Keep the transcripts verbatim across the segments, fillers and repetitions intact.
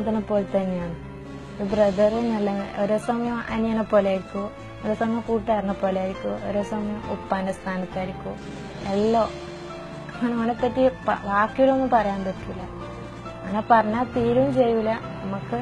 നാഥനെ പോലെ തന്നെയാണ്. ബ്രദർ നല്ല ഓരോ സമയം അനിയനെ പോലെ ആയിരിക്കും, ഓരോ സമയം കൂട്ടുകാരനെ പോലെ ആയിരിക്കും, ഓരോ സമയം ഉപ്പാന്റെ സ്ഥാനത്തായിരിക്കും. എല്ലാം അങ്ങനെ അവനെപ്പറ്റി വാക്കിലൊന്നും പറയാൻ പറ്റില്ല. അങ്ങനെ പറഞ്ഞാൽ തീരും ചെയ്യൂല. നമുക്ക്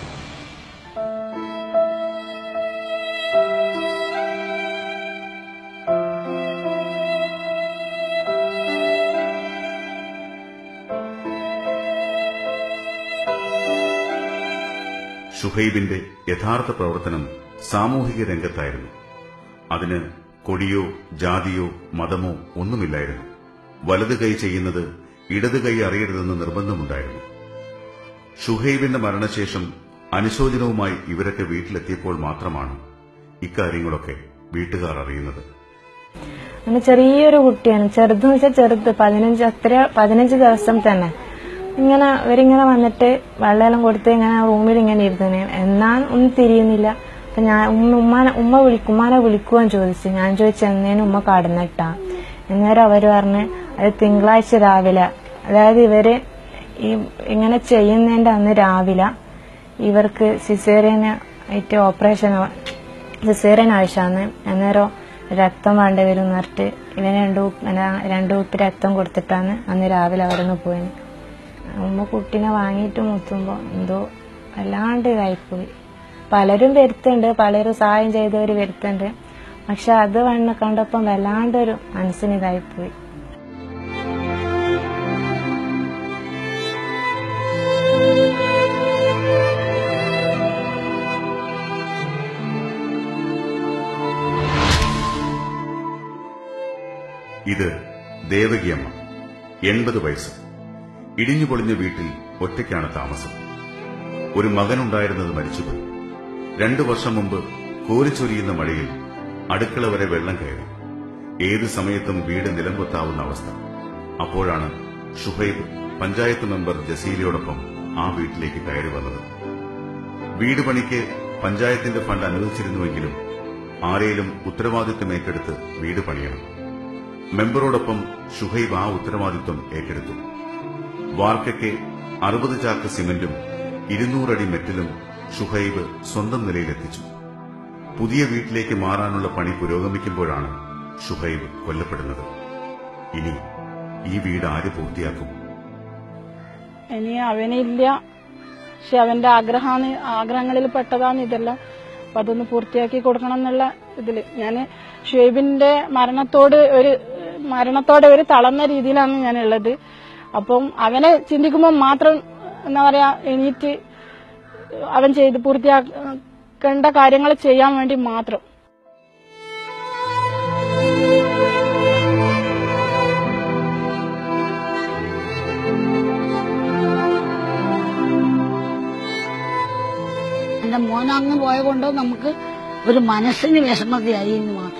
ഷുഹൈബിന്റെ യഥാർത്ഥ പ്രവർത്തനം സാമൂഹിക രംഗത്തായിരുന്നു. അതിന് കൊടിയോ ജാതിയോ മതമോ ഒന്നുമില്ലായിരുന്നു. വലത് കൈ ചെയ്യുന്നത് ഇടത് കൈ അറിയരുതെന്ന് നിർബന്ധമുണ്ടായിരുന്നു. ഷുഹൈബിന്റെ മരണശേഷം അനുശോചനവുമായി ഇവരൊക്കെ വീട്ടിലെത്തിയപ്പോൾ മാത്രമാണ് ഇക്കാര്യങ്ങളൊക്കെ വീട്ടുകാർ അറിയുന്നത്. അങ്ങനെ ചെറിയൊരു കുട്ടിയാണ്, ചെറുതെന്ന് വെച്ചാൽ ചെറുത്, പതിനഞ്ച് അത്ര പതിനഞ്ച് ദിവസം തന്നെ ഇങ്ങനെ ഇവരിങ്ങനെ വന്നിട്ട് വെള്ളമെല്ലാം കൊടുത്ത് ഇങ്ങനെ റൂമിൽ ഇങ്ങനെ ഇരുന്നേ. എന്നാ ഒന്നും തിരിയുന്നില്ല. അപ്പൊ ഞാൻ ഉമ്മ ഉമ്മാനെ ഉമ്മ വിളിക്കും ഉമ്മാനെ വിളിക്കുവാൻ ചോദിച്ചു. ഞാൻ ചോദിച്ചു എന്നേനും ഉമ്മ കടന്നിട്ടാ. അന്നേരം അവര് പറഞ്ഞ് അത് തിങ്കളാഴ്ച രാവിലെ, അതായത് ഇവര് ഈ ഇങ്ങനെ ചെയ്യുന്നതിന്റെ അന്ന് രാവിലെ ഇവർക്ക് സിസേറിയന് ആയിട്ട് ഓപ്പറേഷൻ സിസേറിയൻ ആവശ്യമാണ്. അന്നേരം രക്തം വേണ്ടി വരും പറഞ്ഞിട്ട് ഇവന് രണ്ടു രണ്ടു കുപ്പി രക്തം കൊടുത്തിട്ടാണ് അന്ന് രാവിലെ അവരൊന്ന് പോയി. ഉമ്മ കുട്ടീനെ വാങ്ങിയിട്ട് മുത്തുമ്പോ എന്തോ വല്ലാണ്ട് ഇതായിപ്പോയി. പലരും വരുത്തുണ്ട്, പലരും സഹായം ചെയ്തവര് വരുത്തുണ്ട്. പക്ഷെ അത് വണ്ണ കണ്ടപ്പം വല്ലാണ്ടൊരു മനസ്സിന് ഇതായിപ്പോയി. ഇത് ദേവകിയമ്മ, എൺപത് വയസ്സ്. ഇടിഞ്ഞുപൊളിഞ്ഞ വീട്ടിൽ ഒറ്റയ്ക്കാണ് താമസം. ഒരു മകനുണ്ടായിരുന്നത് മരിച്ചുപോയി. രണ്ടു വർഷം മുമ്പ് കോരിച്ചൊരിയുന്ന മഴയിൽ അടുക്കള വരെ വെള്ളം കയറി. ഏത് സമയത്തും വീട് നിലംപൊത്താവുന്ന അവസ്ഥ. അപ്പോഴാണ് ഷുഹൈബ് പഞ്ചായത്ത് മെമ്പർ ജസീലയോടൊപ്പം ആ വീട്ടിലേക്ക് കയറി വന്നത്. വീട് പണിക്ക് പഞ്ചായത്തിന്റെ ഫണ്ട് അനുവദിച്ചിരുന്നുവെങ്കിലും ആരെയും ഉത്തരവാദിത്വം ഏറ്റെടുത്ത് വീട് പണിയണം. മെമ്പറോടൊപ്പം ഷുഹൈബ് ആ ഉത്തരവാദിത്വം ഏറ്റെടുത്തു. വാർക്കയ്ക്ക് അറുപത് ചാക്ക് സിമന്റും ഇരുന്നൂറടി മെറ്റലും ഷുഹൈബ് സ്വന്തം നിലയിലെത്തിച്ചു. പുതിയ വീട്ടിലേക്ക് മാറാനുള്ള പണി പുരോഗമിക്കുമ്പോഴാണ് ഷുഹൈബ് കൊല്ലപ്പെടുന്നത്. ഇനി ഈ വീട് ആര് പൂർത്തിയാക്കും? ഇനി അവനില്ല, പക്ഷെ അവന്റെ ആഗ്രഹമാണ്, ആഗ്രഹങ്ങളിൽ പെട്ടതാണ് ഇതെല്ലാം. അപ്പൊ അതൊന്ന് പൂർത്തിയാക്കി കൊടുക്കണം എന്നുള്ള ഇതില് ഞാൻ ഷുഹൈബിന്റെ മരണത്തോട് ഒരു മരണത്തോടെ ഒരു തളർന്ന രീതിയിലാണ് ഞാനുള്ളത്. അപ്പം അവനെ ചിന്തിക്കുമ്പോൾ മാത്രം എന്താ പറയാ എണീറ്റ് അവൻ ചെയ്ത് പൂർത്തിയാക്കേണ്ട കാര്യങ്ങൾ ചെയ്യാൻ വേണ്ടി മാത്രം. എന്റെ മോനങ്ങ് പോയ കൊണ്ട് നമുക്ക് ഒരു മനസ്സിന് വിഷമതയായി എന്ന് മാത്രം.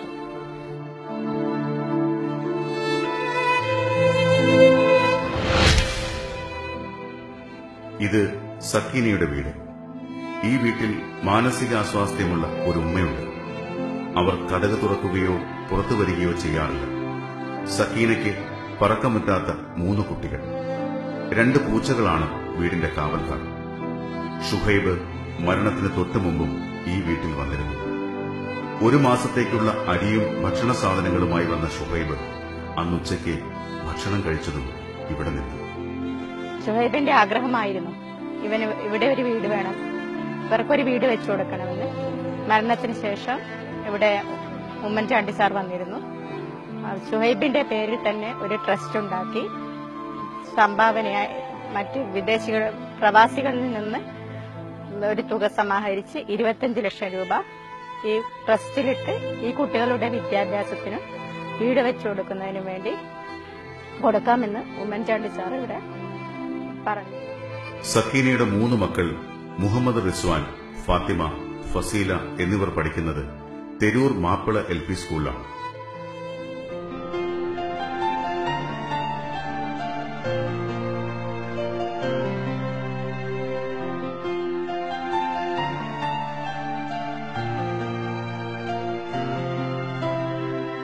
ഇത് സക്കീനയുടെ വീട്. ഈ വീട്ടിൽ മാനസികാസ്വാസ്ഥ്യമുള്ള ഒരു ഉമ്മയുണ്ട്. അവർ കതക് തുറക്കുകയോ പുറത്തു വരികയോ ചെയ്യാറില്ല. സക്കീനയ്ക്ക് പറക്കമുറ്റാത്ത മൂന്ന് കുട്ടികൾ. രണ്ട് പൂച്ചകളാണ് വീടിന്റെ കാവൽക്കാർ. ഷുഹൈബ് മരണത്തിന് തൊട്ടു മുമ്പും ഈ വീട്ടിൽ വന്നിരുന്നു. ഒരു മാസത്തേക്കുള്ള അരിയും ഭക്ഷണ സാധനങ്ങളുമായി വന്ന ഷുഹൈബ് അന്നുച്ചയ്ക്ക് ഭക്ഷണം കഴിച്ചതും ഇവിടെ നിന്നു. ഷുഹൈബിന്റെ ആഗ്രഹമായിരുന്നു ഇവന് ഇവിടെ ഒരു വീട് വേണം, ഇവർക്കൊരു വീട് വെച്ചു കൊടുക്കണമെന്ന്. മരണത്തിന് ശേഷം ഇവിടെ ഉമ്മൻചാണ്ടി സാർ വന്നിരുന്നു. ഷുഹൈബിന്റെ പേരിൽ തന്നെ ഒരു ട്രസ്റ്റ് ഉണ്ടാക്കി സംഭാവനയായി മറ്റ് വിദേശികൾ പ്രവാസികളിൽ നിന്ന് ഒരു തുക സമാഹരിച്ച് ഇരുപത്തിയഞ്ച് ലക്ഷം രൂപ ഈ ട്രസ്റ്റിലിട്ട് ഈ കുട്ടികളുടെ വിദ്യാഭ്യാസത്തിനും വീട് വെച്ചു കൊടുക്കുന്നതിനും വേണ്ടി കൊടുക്കാമെന്ന് ഉമ്മൻചാണ്ടി സാർ ഇവിടെ പറഞ്ഞു. സക്കീനയുടെ മൂന്ന് മക്കൾ മുഹമ്മദ് റിസ്വാൻ, ഫാത്തിമ, ഫസീല എന്നിവർ പഠിക്കുന്നത് തെരൂർ മാപ്പിള എൽ പി സ്കൂളിലാണ്.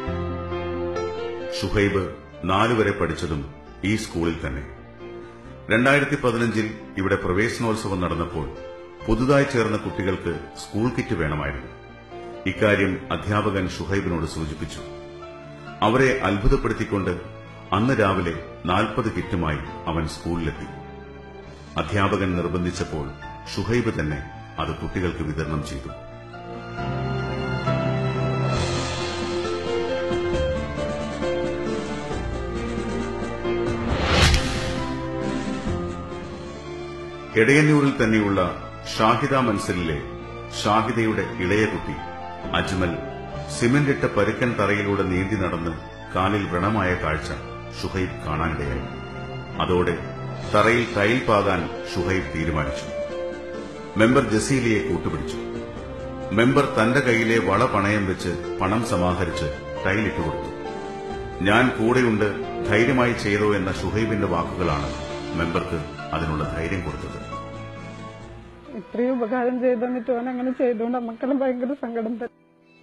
ഷുഹൈബ് നാലുവരെ പഠിച്ചതും ഈ സ്കൂളിൽ തന്നെ. രണ്ടായിരത്തി പതിനഞ്ചിൽ ഇവിടെ പ്രവേശനോത്സവം നടന്നപ്പോൾ പുതുതായി ചേർന്ന കുട്ടികൾക്ക് സ്കൂൾ കിറ്റ് വേണമായിരുന്നു. ഇക്കാര്യം അധ്യാപകൻ ഷുഹൈബിനോട് സൂചിപ്പിച്ചു. അവരെ അത്ഭുതപ്പെടുത്തിക്കൊണ്ട് അന്ന് രാവിലെ നാൽപ്പത് കിറ്റുമായി അവൻ സ്കൂളിലെത്തി. അധ്യാപകൻ നിർബന്ധിച്ചപ്പോൾ ഷുഹൈബ് തന്നെ അത് കുട്ടികൾക്ക് വിതരണം ചെയ്തു. എടയന്നൂരിൽ തന്നെയുള്ള ഷാഹിദ മൻസലിലെ ഷാഹിദയുടെ ഇളയ കുട്ടി അജ്മൽ സിമന്റിട്ട പരുക്കൻ തറയിലൂടെ നീന്തി നടന്ന് കാലിൽ വ്രണമായ കാഴ്ച ഷുഹൈബ് കാണാനിടയായി. അതോടെ തറയിൽ ടൈൽ പാകാൻ ഷുഹൈബ് തീരുമാനിച്ചു. മെമ്പർ ജസീലയെ കൂട്ടുപിടിച്ചു. മെമ്പർ തന്റെ കൈയിലെ വള പണയം വെച്ച് പണം സമാഹരിച്ച് ടൈലിട്ട് കൊടുത്തു. ഞാൻ കൂടെയുണ്ട്, ധൈര്യമായി ചെയ്തോ എന്ന ഷുഹൈബിന്റെ വാക്കുകളാണ് മെമ്പർക്ക് അതിനുള്ള ധൈര്യം കൊടുത്തത്. ഇത്രയും ഉപകാരം ചെയ്ത് തന്നിട്ട് അവൻ അങ്ങനെ ചെയ്തുകൊണ്ട് നമുക്കെല്ലാം ഭയങ്കര സങ്കടം തന്നെ.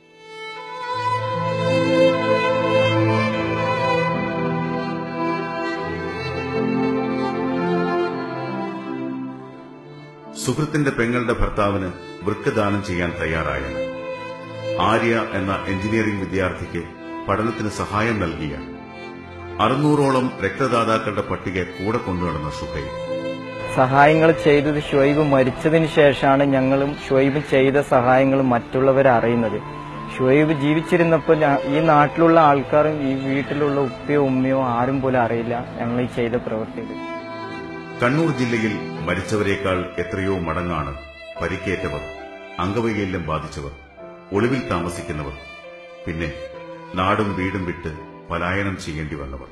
സുഹൃത്തിന്റെ പെങ്ങളുടെ ഭർത്താവിന് വൃക്ക ദാനം ചെയ്യാൻ തയ്യാറായ ആര്യ എന്ന എഞ്ചിനീയറിംഗ് വിദ്യാർത്ഥിക്ക് പഠനത്തിന് സഹായം നൽകിയ അറുന്നൂറോളം രക്തദാതാക്കളുടെ പട്ടിക കൂടെ കൊണ്ടുനടന്ന ഷുഹൈബ് സഹായങ്ങൾ ചെയ്തത് ഷുഹൈബ് മരിച്ചതിന് ശേഷമാണ് ഞങ്ങളും ഷുഹൈബ് ചെയ്ത സഹായങ്ങൾ മറ്റുള്ളവരെ അറിയുന്നത്. ഷുഹൈബ് ജീവിച്ചിരുന്നപ്പോൾ ഈ നാട്ടിലുള്ള ആൾക്കാരും ഈ വീട്ടിലുള്ള ഉപ്പയോ ഉമ്മയോ ആരും പോലും അറിയില്ല ഞങ്ങൾ ഈ ചെയ്ത പ്രവൃത്തികൾ. കണ്ണൂർ ജില്ലയിൽ മരിച്ചവരെക്കാൾ എത്രയോ മടങ്ങാണ് പരിക്കേറ്റവർ, അംഗവൈകല്യം ബാധിച്ചവർ, ഒളിവിൽ താമസിക്കുന്നവർ, പിന്നെ നാടും വീടും വിട്ട് പലായനം ചെയ്യേണ്ടി വന്നവർ.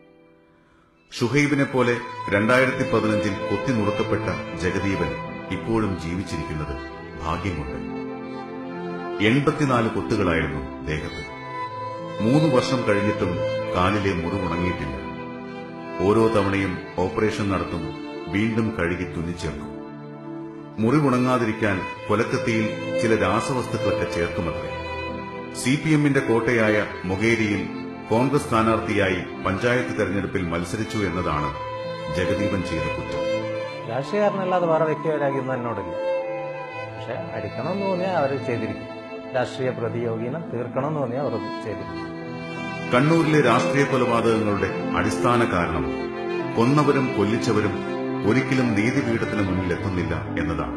ഷുഹൈബിനെ പോലെ രണ്ടായിരത്തി പതിനഞ്ചിൽ കൊത്തിനുറുക്കപ്പെട്ട ജഗദീപൻ ഇപ്പോഴും ജീവിച്ചിരിക്കുന്നത് ഭാഗ്യം കൊണ്ട്. എൺപത്തിനാല് കൊത്തുകളായിരുന്നു ദേഹത്ത്. മൂന്ന് വർഷം കഴിഞ്ഞിട്ടും കാലിലെ മുറിവുണങ്ങിയിട്ടില്ല. ഓരോ തവണയും ഓപ്പറേഷൻ നടത്തും, വീണ്ടും കഴുകി തുന്നിച്ചേർക്കും. മുറിവുണങ്ങാതിരിക്കാൻ കൊലക്കത്തിയിൽ ചില രാസവസ്തുക്കളൊക്കെ ചേർക്കുമത്രേ. സി പി എമ്മിന്റെ കോട്ടയായ മൊകേരിയിൽ കോൺഗ്രസ് സ്ഥാനാർത്ഥിയായി പഞ്ചായത്ത് തെരഞ്ഞെടുപ്പിൽ മത്സരിച്ചു എന്നതാണ് ജഗദീപൻ ചെയ്ത കുറ്റം. രാഷ്ട്രീയക്കാരനല്ലാതെ വേറെ വ്യക്തിപരാകുന്ന എന്നോടില്ല. പക്ഷെ അടിക്കണമെന്ന് തോന്നിയാൽ അവർ ചെയ്തിരിക്കും. രാഷ്ട്രീയ പ്രതിയോഗിനെ തീർക്കണമെന്ന് തോന്നിയാൽ അവർ ചെയ്തിരിക്കും. കണ്ണൂരിലെ രാഷ്ട്രീയ കൊലപാതകങ്ങളുടെ അടിസ്ഥാന കാരണം കൊന്നവരും കൊല്ലിച്ചവരും ഒരിക്കലും നീതിപീഠത്തിന് മുന്നിൽ എത്തുന്നില്ല എന്നതാണ്.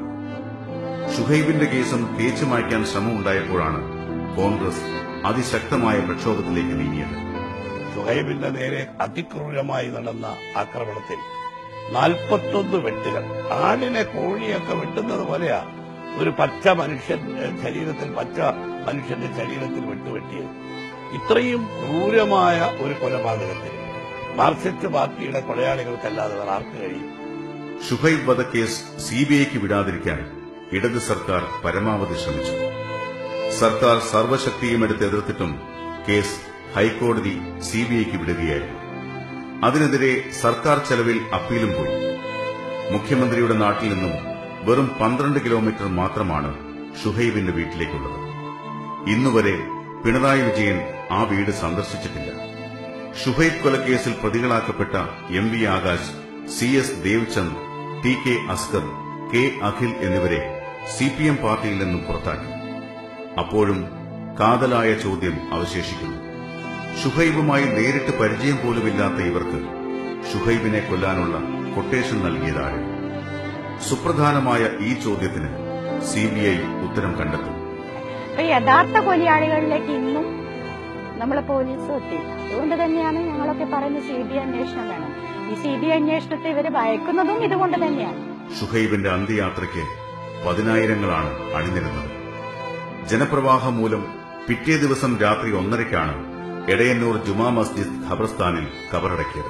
ഷുഹൈബിന്റെ കേസും തേച്ചു മായ്ക്കാൻ ശ്രമമുണ്ടായപ്പോഴാണ് കോൺഗ്രസ് അതിശക്തമായ പ്രക്ഷോഭത്തിലേക്ക് നീങ്ങിയത്. ഷുഹൈബിന്റെ നേരെ അതിക്രൂരമായി നടന്ന ആക്രമണത്തിൽ നാൽപ്പത്തൊന്ന് വെട്ടുകൾ, ആടിനെ കോഴിയൊക്കെ വെട്ടുന്നത് പോലെയാ ഒരു പച്ച മനുഷ്യൻ ശരീരത്തിൽ പച്ച മനുഷ്യന്റെ ശരീരത്തിൽ വെട്ടുവെട്ടിയത്. ഇത്രയും ക്രൂരമായ ഒരു കൊലപാതകത്തിൽ മാർക്സിസ്റ്റ് പാർട്ടിയുടെ കൊലയാളികൾക്കല്ലാതെ വേറെ ആർക്ക് കഴിയും? ഷുഹൈബ് വധക്കേസ് സിബിഐക്ക് വിടാതിരിക്കാൻ ഇടത് സർക്കാർ പരമാവധി ശ്രമിച്ചു. സർക്കാർ സർവശക്തിയും എടുത്ത് എതിർത്തിട്ടും കേസ് ഹൈക്കോടതി സിബിഐക്ക് വിടുകയായിരുന്നു. അതിനെതിരെ സർക്കാർ ചെലവിൽ അപ്പീലും പോയി. മുഖ്യമന്ത്രിയുടെ നാട്ടിൽ നിന്നും വെറും പന്ത്രണ്ട് കിലോമീറ്റർ മാത്രമാണ് ഷുഹൈബിന്റെ വീട്ടിലേക്കുള്ളത്. ഇന്നുവരെ പിണറായി വിജയൻ ആ വീട് സന്ദർശിച്ചിട്ടില്ല. ഷുഹൈബ് കൊലക്കേസിൽ പ്രതികളാക്കപ്പെട്ട M V Akash, C S Devchand, T K Askar, K Akhil എന്നിവരെ സി പി എം പാർട്ടിയിൽ നിന്നും പുറത്താക്കി. അപ്പോഴും കാതലായ ചോദ്യം അവശേഷിക്കുന്നു. ഷുഹൈബുമായി നേരിട്ട് പരിചയം പോലുമില്ലാത്ത ഇവർക്ക് ഷുഹൈബിനെ കൊല്ലാനുള്ള കൊട്ടേഷൻ നൽകിയതാര്? സുപ്രധാനമായ ഈ ചോദ്യത്തിന് സിബിഐ ഉത്തരം കണ്ടെത്തും. യഥാർത്ഥ കൊലയാളികളിലേക്ക് ഇന്നും നമ്മളെ പോലീസ് എത്തിയില്ല. അതുകൊണ്ട് തന്നെയാണ് ഞങ്ങളൊക്കെ പറയുന്നത് സി ബി ഐ അന്വേഷണം വേണം. ഈ സി ബി ഐ അന്വേഷണത്തെ ഇവര് ഭയക്കുന്നതും ഇതുകൊണ്ട് തന്നെയാണ്. ഷുഹൈബിന്റെ അന്ത്യയാത്രയ്ക്ക് പതിനായിരങ്ങളാണ് അണിനിരുന്നത്. ജനപ്രവാഹം മൂലം പിറ്റേ ദിവസം രാത്രി ഒന്നരയ്ക്കാണ് എടയന്നൂർ ജുമാ മസ്ജിദ് ഖബർസ്ഥാനിൽ കബറടക്കിയത്.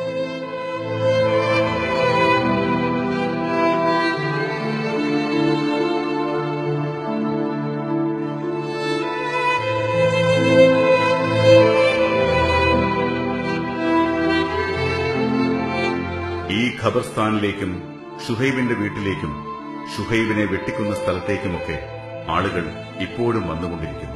ഈ ഖബർസ്ഥാനിലേക്കും ഷുഹൈബിന്റെ വീട്ടിലേക്കും ഷുഹൈബിനെ വെട്ടിക്കുന്ന സ്ഥലത്തേക്കുമൊക്കെ ആളുകൾ ഇപ്പോഴും വന്നുകൊണ്ടിരിക്കുന്നു.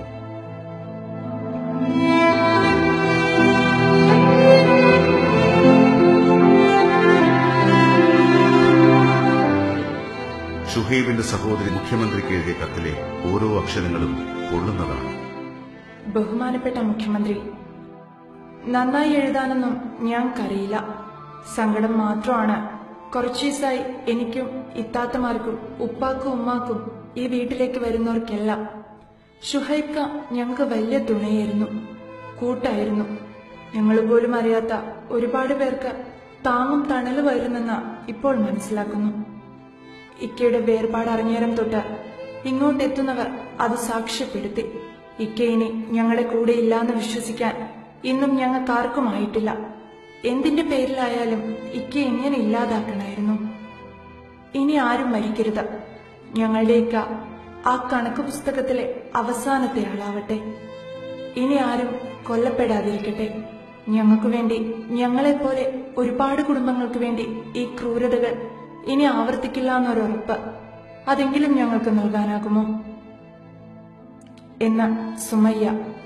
ഷുഹൈബിന്റെ സഹോദരി മുഖ്യമന്ത്രിക്ക് എഴുതിയ കത്തിലെ ഓരോ അക്ഷരങ്ങളും കൊള്ളുന്നതാണ്. ബഹുമാനപ്പെട്ട മുഖ്യമന്ത്രി, നന്നായി എഴുതാനൊന്നും ഞങ്ങൾക്കറിയില്ല. സങ്കടം മാത്രമാണ്. കുറച്ചു ദിവസമായി എനിക്കും ഇത്താത്തമാർക്കും ഉപ്പാക്കും ഉമ്മാക്കും ഈ വീട്ടിലേക്ക് വരുന്നവർക്കെല്ലാം ഷുഹൈബ്ക ഞങ്ങൾക്ക് വലിയ തുണയായിരുന്നു, കൂട്ടായിരുന്നു. ഞങ്ങൾ പോലും അറിയാത്ത ഒരുപാട് പേർക്ക് താങ്ങും തണലുമായിരുന്നെന്ന് ഇപ്പോൾ മനസ്സിലാക്കുന്നു. ഇക്കയുടെ വേർപാട് അറിഞ്ഞേരം തൊട്ട് ഇങ്ങോട്ടെത്തുന്നവർ അത് സാക്ഷ്യപ്പെടുത്തി. ഇക്ക ഇനി ഞങ്ങളുടെ കൂടെ ഇല്ലാന്ന് വിശ്വസിക്കാൻ ഇന്നും ഞങ്ങൾക്കാർക്കുമായിട്ടില്ല. എന്തിന്റെ പേരിലായാലും ഇക്ക എങ്ങനെ ഇല്ലാതാക്കണമായിരുന്നു. ഇനി ആരും മരിക്കരുത്. ഞങ്ങളുടെ ഇക്ക ആ കണക്ക് പുസ്തകത്തിലെ അവസാനത്തെ ആളാവട്ടെ. ഇനി ആരും കൊല്ലപ്പെടാതിരിക്കട്ടെ. ഞങ്ങൾക്ക് വേണ്ടി, ഞങ്ങളെപ്പോലെ ഒരുപാട് കുടുംബങ്ങൾക്ക് വേണ്ടി ഈ ക്രൂരതകൾ ഇനി ആവർത്തിക്കില്ല എന്നൊരുറപ്പ് അതെങ്കിലും ഞങ്ങൾക്ക് നൽകാനാകുമോ എന്ന സുമയ്യ.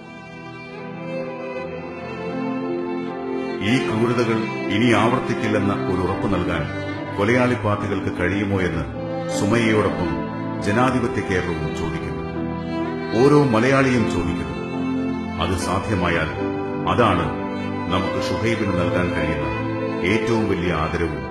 ഈ ക്രൂരതകൾ ഇനി ആവർത്തിക്കില്ലെന്ന ഒരു ഉറപ്പ് നൽകാൻ കൊലയാളി പാർട്ടികൾക്ക് കഴിയുമോ എന്ന് സുമയ്യയോടൊപ്പം ജനാധിപത്യ കേരളവും ചോദിക്കുന്നു. ഓരോ മലയാളിയും ചോദിക്കുന്നു. അത് സാധ്യമായാൽ അതാണ് നമുക്ക് ഷുഹൈബിന് നൽകാൻ കഴിയുന്ന ഏറ്റവും വലിയ ആദരവും